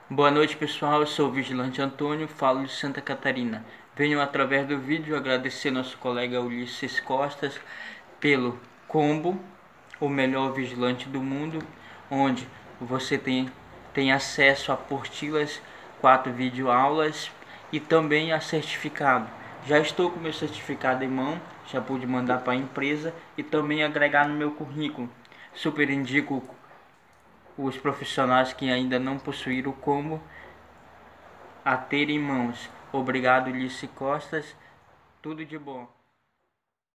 Boa noite, pessoal. Eu sou o Vigilante Antônio, falo de Santa Catarina. Venho através do vídeo agradecer nosso colega Ulisses Costas pelo combo, o melhor vigilante do mundo, onde você tem acesso a apostilas, 4 videoaulas e também a certificado. Já estou com meu certificado em mão, já pude mandar para a empresa e também agregar no meu currículo. Super indico os profissionais que ainda não possuíram como a ter em mãos. Obrigado, Ulisses Costas. Tudo de bom.